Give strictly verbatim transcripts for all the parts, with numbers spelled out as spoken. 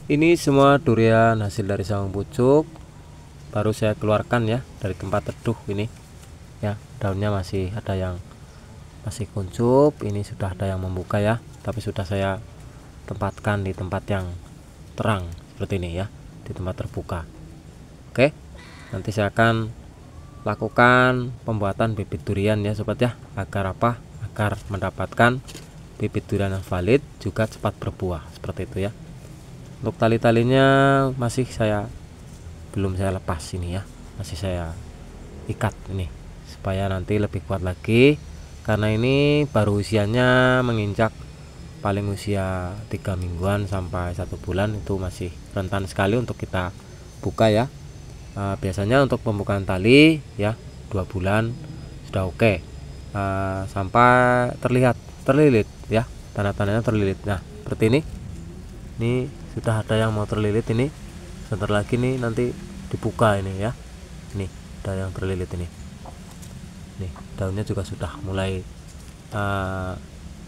Ini semua durian hasil dari sawang pucuk, baru saya keluarkan ya dari tempat teduh ini ya. Daunnya masih ada yang masih kuncup, ini sudah ada yang membuka ya, tapi sudah saya tempatkan di tempat yang terang seperti ini ya, di tempat terbuka. Oke, nanti saya akan lakukan pembuatan bibit durian ya sobat ya. Agar apa? Agar mendapatkan bibit durian yang valid, juga cepat berbuah seperti itu ya. Untuk tali-talinya masih saya belum saya lepas ini ya, masih saya ikat ini supaya nanti lebih kuat lagi, karena ini baru usianya menginjak paling usia tiga mingguan sampai satu bulan, itu masih rentan sekali untuk kita buka ya. E, biasanya untuk pembukaan tali ya dua bulan sudah oke, e, sampai terlihat terlilit ya, tanda-tandanya terlilit. Nah seperti ini, ini sudah ada yang mau terlilit ini, sebentar lagi nih nanti dibuka ini ya. Ini ada yang terlilit ini, nih daunnya juga sudah mulai uh,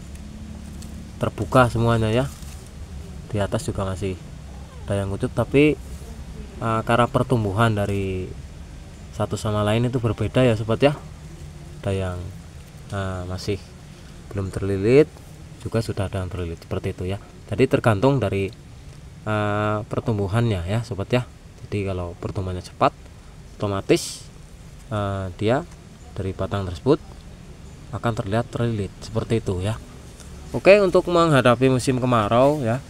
terbuka semuanya ya. Di atas juga masih ada yang kuncup, tapi uh, karena pertumbuhan dari satu sama lain itu berbeda ya sobat ya. Ada yang uh, masih belum terlilit, juga sudah ada yang terlilit seperti itu ya. Jadi tergantung dari Uh, pertumbuhannya ya sobat ya. Jadi kalau pertumbuhannya cepat, otomatis uh, dia dari batang tersebut akan terlihat terlilit seperti itu ya. Oke, untuk menghadapi musim kemarau ya,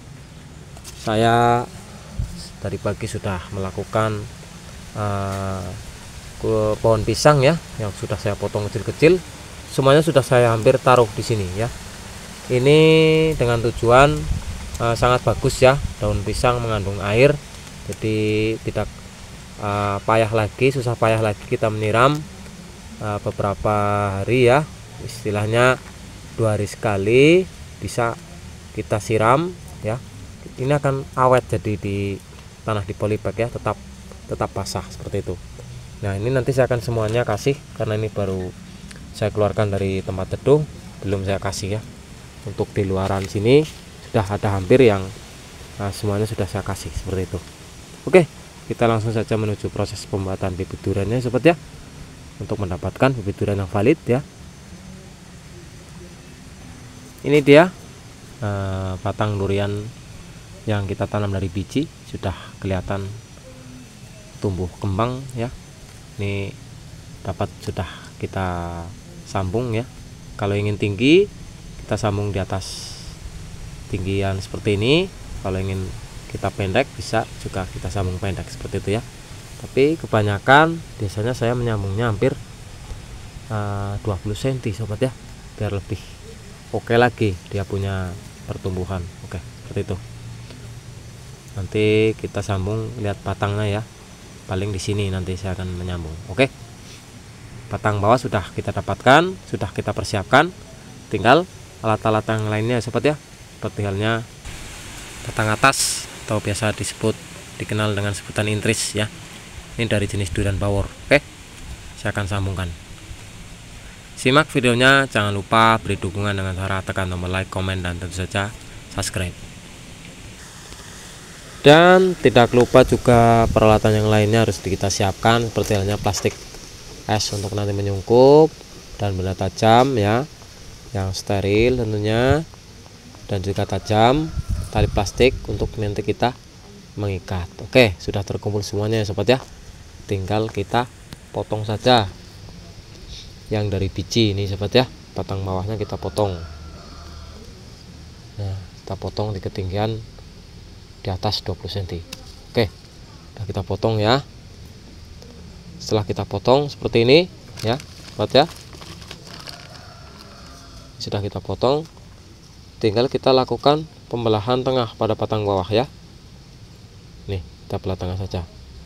saya dari pagi sudah melakukan uh, ke pohon pisang ya, yang sudah saya potong kecil-kecil. Semuanya sudah saya hampir taruh di sini ya. Ini dengan tujuan Uh, sangat bagus ya, daun pisang mengandung air, jadi tidak uh, payah lagi, susah payah lagi kita menyiram uh, beberapa hari ya, istilahnya dua hari sekali bisa kita siram ya. Ini akan awet, jadi di tanah di polybag ya, tetap tetap basah seperti itu. Nah ini nanti saya akan semuanya kasih, karena ini baru saya keluarkan dari tempat teduh, belum saya kasih ya. Untuk di luaran sini sudah ada hampir yang nah, semuanya sudah saya kasih seperti itu. Oke, kita langsung saja menuju proses pembuatan bibit duriannya sobat ya, untuk mendapatkan bibit durian yang valid ya. Ini dia eh, batang durian yang kita tanam dari biji, sudah kelihatan tumbuh kembang ya. Ini dapat sudah kita sambung ya. Kalau ingin tinggi, kita sambung di atas tinggian seperti ini. Kalau ingin kita pendek, bisa juga kita sambung pendek seperti itu ya. Tapi kebanyakan biasanya saya menyambungnya hampir uh, dua puluh sentimeter sobat ya, biar lebih oke okay lagi dia punya pertumbuhan. Oke, seperti itu. Nanti kita sambung, lihat batangnya ya, paling di sini nanti saya akan menyambung. Oke, batang bawah sudah kita dapatkan, sudah kita persiapkan, tinggal alat-alat yang lainnya sobat ya, seperti halnya batang atas atau biasa disebut dikenal dengan sebutan intris ya. Ini dari jenis durian bawor. Oke, saya akan sambungkan. Simak videonya, jangan lupa beri dukungan dengan cara tekan tombol like, komen, dan tentu saja subscribe. Dan tidak lupa juga peralatan yang lainnya harus kita siapkan, seperti halnya plastik es untuk nanti menyungkup, dan benda tajam ya, yang steril tentunya, dan juga tajam, tali plastik untuk nanti kita mengikat. Oke, sudah terkumpul semuanya ya sobat ya, tinggal kita potong saja yang dari biji ini sobat ya. Batang bawahnya kita potong, nah kita potong di ketinggian di atas dua puluh sentimeter. Oke, sudah kita potong ya. Setelah kita potong seperti ini ya sobat ya, sudah kita potong, tinggal kita lakukan pembelahan tengah pada batang bawah ya. Nih, kita belah tengah saja.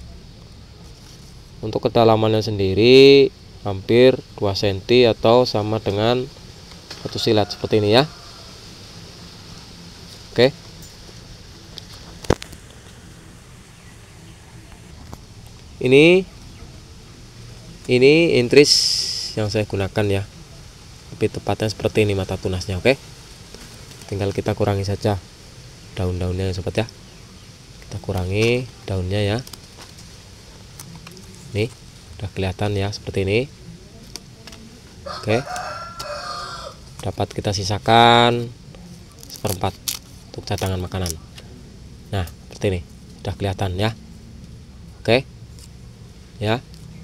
Untuk kedalamannya sendiri hampir dua sentimeter atau sama dengan satu silet seperti ini ya. Oke. Ini ini intris yang saya gunakan ya. Lebih tepatnya seperti ini mata tunasnya. Oke, tinggal kita kurangi saja daun-daunnya sobat ya. kita kurangi daunnya ya. Nih udah kelihatan ya seperti ini. Oke, dapat kita sisakan seperempat untuk cadangan makanan. Nah seperti ini udah kelihatan ya. Oke ya,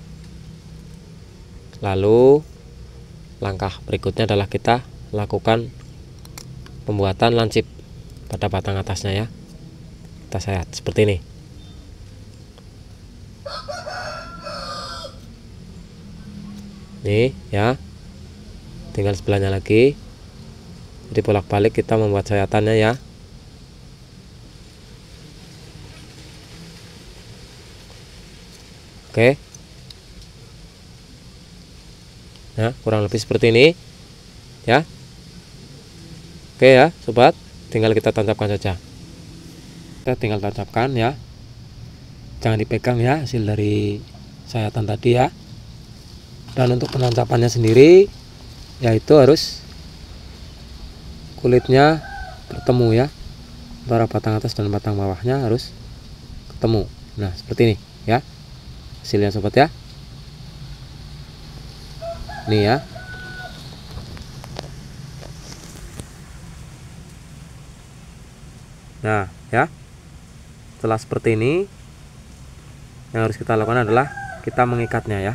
lalu langkah berikutnya adalah kita lakukan pembuatan lancip pada batang atasnya ya. Kita sayat seperti ini. Nih ya, tinggal sebelahnya lagi. Jadi bolak-balik kita membuat sayatannya ya. Oke. Nah kurang lebih seperti ini ya. Oke ya sobat, tinggal kita tancapkan saja. Kita tinggal tancapkan ya, jangan dipegang ya hasil dari sayatan tadi ya. Dan untuk penancapannya sendiri yaitu harus kulitnya bertemu ya, antara batang atas dan batang bawahnya harus ketemu. Nah seperti ini ya hasilnya sobat ya. Nih ya. Nah ya, setelah seperti ini yang harus kita lakukan adalah kita mengikatnya ya.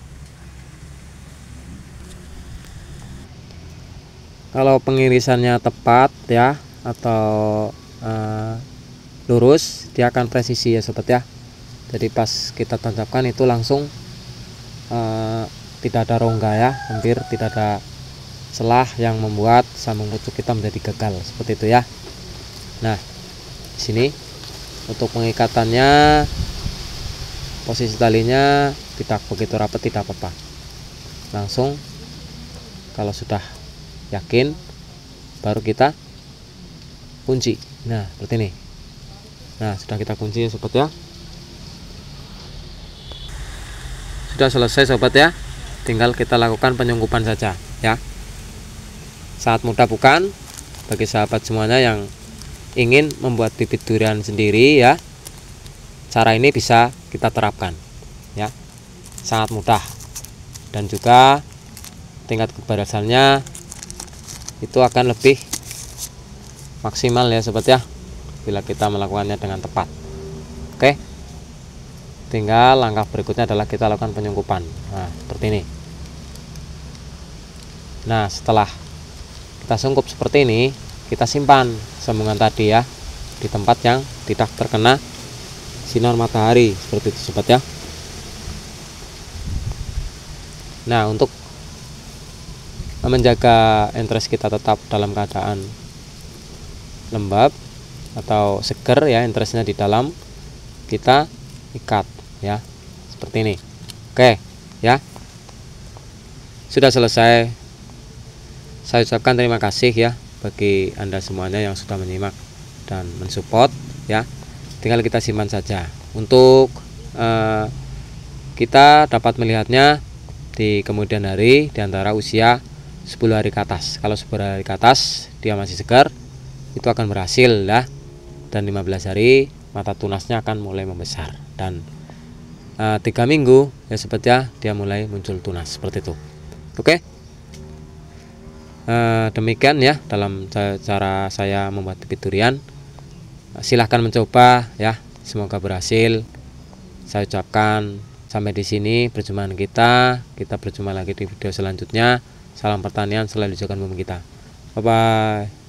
Kalau pengirisannya tepat ya atau uh, lurus, dia akan presisi ya sobat ya. Jadi pas kita tancapkan itu langsung uh, tidak ada rongga ya, hampir tidak ada celah yang membuat sambung pucuk kita menjadi gagal seperti itu ya. Nah di sini untuk pengikatannya, posisi talinya tidak begitu rapat, tidak apa-apa, langsung kalau sudah yakin baru kita kunci. Nah seperti ini. Nah sudah kita kunci ya sobat ya. Sudah selesai sobat ya, tinggal kita lakukan penyungkupan saja ya. Sangat mudah bukan bagi sahabat semuanya yang ingin membuat bibit durian sendiri ya. Cara ini bisa kita terapkan ya, sangat mudah, dan juga tingkat keberhasilannya itu akan lebih maksimal ya sobat ya bila kita melakukannya dengan tepat. Oke, tinggal langkah berikutnya adalah kita lakukan penyungkupan. Nah seperti ini. Nah setelah kita sungkup seperti ini, kita simpan sambungan tadi ya di tempat yang tidak terkena sinar matahari seperti itu sobat ya. Nah untuk menjaga entres kita tetap dalam keadaan lembab atau seger ya, entresnya di dalam, kita ikat ya seperti ini. Oke ya, sudah selesai. Saya ucapkan terima kasih ya bagi Anda semuanya yang sudah menyimak dan mensupport ya. Tinggal kita simpan saja untuk eh, kita dapat melihatnya di kemudian hari di antara usia sepuluh hari ke atas. Kalau sepuluh hari ke atas dia masih segar, itu akan berhasil ya. Dan lima belas hari mata tunasnya akan mulai membesar, dan uh, tiga minggu ya sobat ya dia mulai muncul tunas seperti itu. Oke, uh, demikian ya dalam cara saya membuat bibit durian. Silahkan mencoba ya, semoga berhasil. Saya ucapkan sampai di sini perjumpaan kita. Kita berjumpa lagi di video selanjutnya. Salam pertanian selalu dijaga bumi kita. Bye bye.